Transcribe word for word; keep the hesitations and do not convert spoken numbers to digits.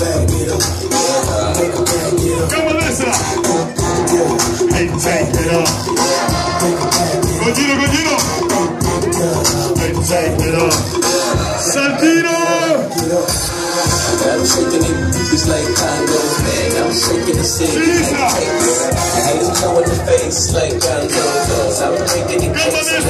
bag it up. Make a bag it up. Come on, listen up. Hey, take it up. Go Gino, go Gino. Hey, take it up. Santino. I'm shaking it, it's like Congo, man. I'm shaking the city. I ain't know in the face like Congo, cause I'm making it.